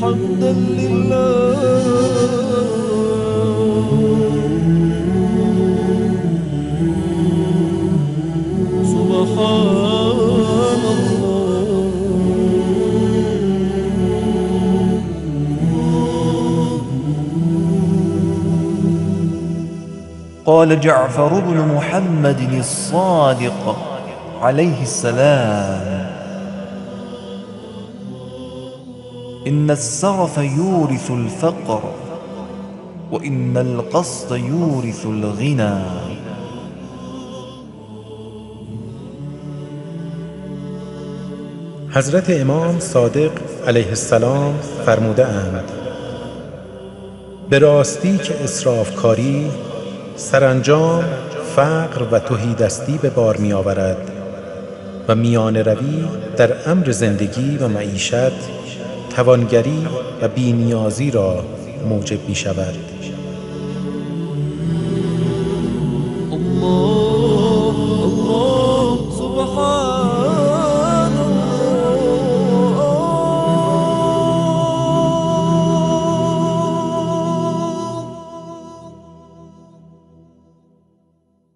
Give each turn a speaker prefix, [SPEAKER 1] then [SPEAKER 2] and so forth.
[SPEAKER 1] حمدا لله سبحان الله. قال جعفر بن محمد الصادق عليه السلام: إن السرف يورث الفقر وإن القصد يورث الغنى.
[SPEAKER 2] حضرت امام صادق علیه السلام فرموده اند: به راستی که اسرافکاری سرانجام فقر و تهیدستی به بار می آورد و میانه روی در امر زندگی و معیشت توانگری و بی‌نیازی را موجب می شود.
[SPEAKER 1] الله